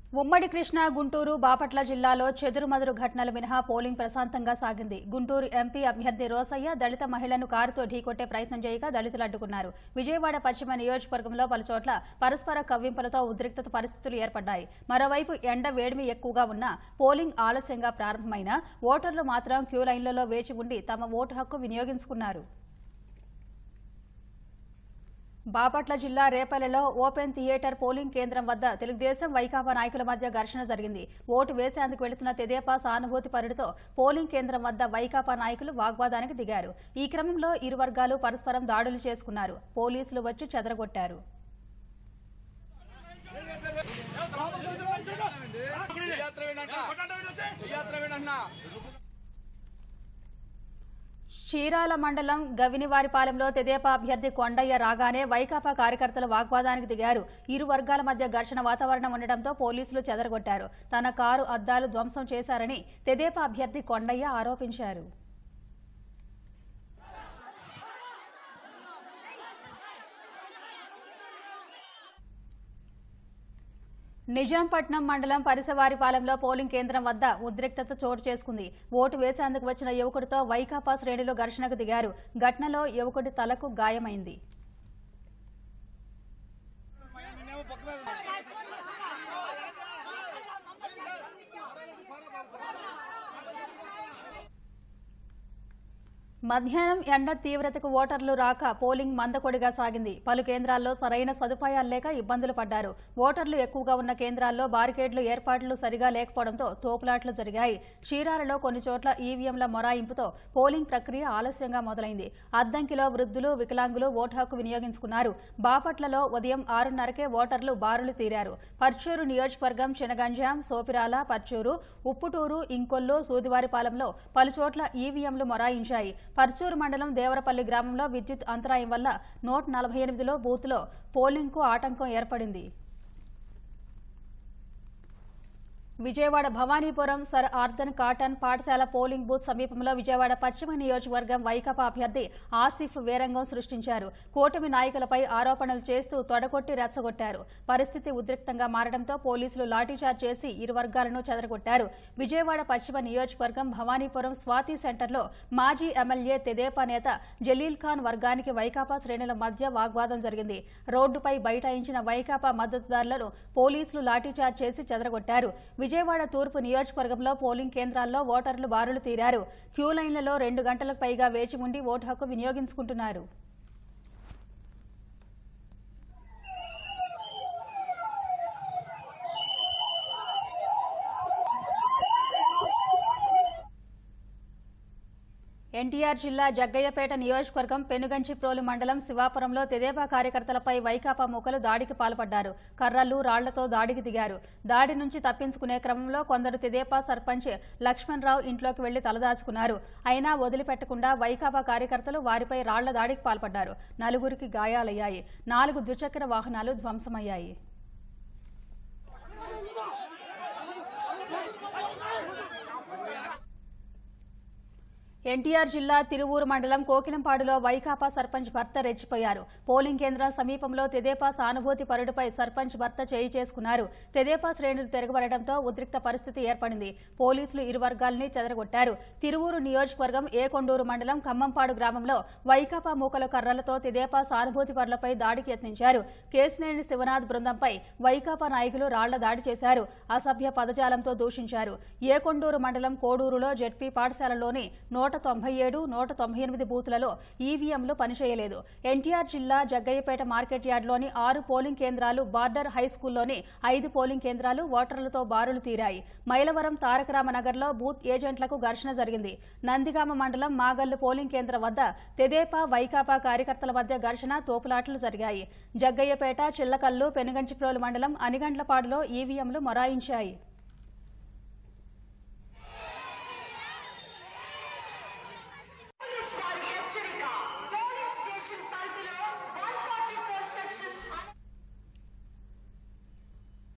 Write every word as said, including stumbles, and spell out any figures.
ఉమ్మడి కృష్ణా గుంటూరు బాపట్ల జిల్లాలో చెదురుమదురు ఘటనలు మినహా పోలింగ్ ప్రశాంతంగా సాగింది. గుంటూరు ఎంపీ అభ్యర్థి రోసయ్య దళిత మహిళను కారుతో ఢీకొట్టే ప్రయత్నం చేయగా దళితులు అడ్డుకున్నారు. విజయవాడ పశ్చిమ నియోజకవర్గంలో పలుచోట్ల పరస్పర కవ్వింపులతో ఉద్రిక్తత పరిస్థితులు ఏర్పడ్డాయి. మరోవైపు ఎండ వేడిమి ఎక్కువగా ఉన్నా పోలింగ్ ఆలస్యంగా ప్రారంభమైన ఓటర్లు మాత్రం క్యూ లైన్లలో వేచి ఉండి తమ ఓటు హక్కు వినియోగించుకున్నారు. బాపట్ల జిల్లా రేపల్లెలో ఓపెన్ థియేటర్ పోలింగ్ కేంద్రం వద్ద తెలుగుదేశం వైకాపా నాయకుల మధ్య ఘర్షణ జరిగింది. ఓటు వేసేందుకు వెళుతున్న తెదేపా సానుభూతి పరుడితో పోలింగ్ కేంద్రం వద్ద వైకాపా నాయకులు వాగ్వాదానికి దిగారు. ఈ క్రమంలో ఇరు వర్గాలు పరస్పరం దాడులు చేసుకున్నారు. పోలీసులు వచ్చి చెదరగొట్టారు. చీరాల మండలం గవినివారిపాలెంలో తెదేపా అభ్యర్థి కొండయ్య రాగానే వైకాపా కార్యకర్తలు వాగ్వాదానికి దిగారు. ఇరు వర్గాల మధ్య ఘర్షణ వాతావరణం ఉండడంతో పోలీసులు చెదరగొట్టారు. తన కారు అద్దాలు ధ్వంసం చేశారని తెదేపా అభ్యర్థి కొండయ్య ఆరోపించారు. నిజాంపట్నం మండలం పరిసవారిపాలెంలో పోలింగ్ కేంద్రం వద్ద ఉద్రిక్తత చోటు చేసుకుంది. ఓటు వేసేందుకు వచ్చిన యువకుడితో వైకాపా శ్రేణులు ఘర్షణకు దిగారు. ఘటనలో యువకుడి తలకు గాయమైంది. మధ్యాహ్నం ఎండ తీవ్రతకు ఓటర్లు రాక పోలింగ్ మందకొడిగా సాగింది. పలు కేంద్రాల్లో సరైన సదుపాయాలు లేక ఇబ్బందులు పడ్డారు. ఓటర్లు ఎక్కువగా ఉన్న కేంద్రాల్లో బారికేడ్లు ఏర్పాట్లు సరిగా లేకపోవడంతో తోపులాట్లు జరిగాయి. చీరాలలో కొన్ని చోట్ల ఈవీఎంల మొరాయింపుతో పోలింగ్ ప్రక్రియ ఆలస్యంగా మొదలైంది. అద్దంకిలో వృద్ధులు, వికలాంగులు ఓటు హక్కు వినియోగించుకున్నారు. బాపట్లలో ఉదయం ఆరున్నరకే ఓటర్లు బారులు తీరారు. పర్చూరు నియోజకవర్గం చినగంజాం, సోపిరాల, పర్చూరు, ఉప్పుటూరు, ఇంకొల్లు, సూదివారిపాలెంలో పలుచోట్ల ఈవీఎంలు మొరాయించాయి. పర్చూరు మండలం దేవరపల్లి గ్రామంలో విద్యుత్ అంతరాయం వల్ల నూట నలభై ఎనిమిదిలో బూత్లో పోలింగ్కు ఆటంకం ఏర్పడింది. Vijayawada Bhavanipuram sir Arthur Cotton పాఠశాల పోలింగ్ బూత్ సమీపంలో విజయవాడ పశ్చిమ నియోజకవర్గం వైకాపా అభ్యర్థి ఆసిఫ్ వేరంగం సృష్టించారు. కూటమి నాయకులపై ఆరోపణలు చేస్తూ తొడగొట్టి రెచ్చగొట్టారు. పరిస్థితి ఉద్రిక్తంగా మారడంతో పోలీసులు లాఠీచార్జ్ చేసి ఇరు వర్గాలను చెదరగొట్టారు. విజయవాడ పశ్చిమ నియోజకవర్గం భవానీపురం స్వాతి సెంటర్లో మాజీ ఎమ్మెల్యే తెదేపా నేత జలీల్ ఖాన్ వర్గానికి వైకాపా శ్రేణుల మధ్య వాగ్వాదం జరిగింది. రోడ్డుపై బైఠాయించిన వైకాపా మద్దతుదారులను పోలీసులు లాఠీచార్జ్ చేసి చెదరగొట్టారు. విజయవాడ తూర్పు నియోజకవర్గంలో పోలింగ్ కేంద్రాల్లో ఓటర్లు బారులు తీరారు. క్యూ లైన్లలో రెండు గంటలకు పైగా వేచి ఉండి ఓటు హక్కు వినియోగించుకుంటున్నారు. ఎన్టీఆర్ జిల్లా జగ్గయ్యపేట నియోజకవర్గం పెనుగంచిప్రోలు మండలం శివాపురంలో తెదేపా కార్యకర్తలపై వైకాపా మూకలు దాడికి పాల్పడ్డారు. కర్రలు, రాళ్లతో దాడికి దిగారు. దాడి నుంచి తప్పించుకునే క్రమంలో కొందరు తెదేపా సర్పంచ్ లక్ష్మణరావు ఇంట్లోకి వెళ్లి తలదాచుకున్నారు. అయినా వదిలిపెట్టకుండా వైకాపా కార్యకర్తలు వారిపై రాళ్ల దాడికి పాల్పడ్డారు. నలుగురికి గాయాలయ్యాయి. నాలుగు ద్విచక్ర వాహనాలు ధ్వంసమయ్యాయి. ఎన్టీఆర్ జిల్లా తిరువూరు మండలం కోకిలంపాడులో వైకాపా సర్పంచ్ భర్త రెచ్చిపోయారు. పోలింగ్ కేంద్రం సమీపంలో తెదేపా సానుభూతి పరుడిపై సర్పంచ్ భర్త చేయి చేసుకున్నారు. తెదేపా శ్రేణులు తిరగబడడంతో ఉద్రిక్త పరిస్థితి ఏర్పడింది. పోలీసులు ఇరు వర్గాల్ని చెదరగొట్టారు. తిరువూరు నియోజకవర్గం ఏకొండూరు మండలం ఖమ్మంపాడు గ్రామంలో వైకాపా మూకల కర్రలతో తెదేపా సానుభూతి పరులపై దాడికి యత్నించారు. కేశినేని శివనాథ్ బృందంపై వైకాపా నాయకులు రాళ్ల దాడి చేశారు. అసభ్య పదజాలంతో దూషించారు. ఏకొండూరు మండలం కోడూరులో జెడ్పీ పాఠశాలలోని నూట తొంభై ఏడు నూట తొంభై ఎనిమిది బూతులలో ఈవీఎంలు పనిచేయలేదు. ఎన్టీఆర్ జిల్లా జగ్గయ్యపేట మార్కెట్ యార్డ్లోని ఆరు పోలింగ్ కేంద్రాలు, బార్డర్ హైస్కూల్లోని ఐదు పోలింగ్ కేంద్రాలు ఓటర్లతో బారులు తీరాయి. మైలవరం తారకరామనగర్లో బూత్ ఏజెంట్లకు ఘర్షణ జరిగింది. నందిగామ మండలం మాగల్లు పోలింగ్ కేంద్రం వద్ద తెదేపా, వైకాపా కార్యకర్తల మధ్య ఘర్షణ, తోపులాటలు జరిగాయి. జగ్గయ్యపేట, చిల్లకల్లు, పెనుగంచిప్రోలు మండలం అనిగండ్లపాడులో ఈవీఎంలు మొరాయించాయి.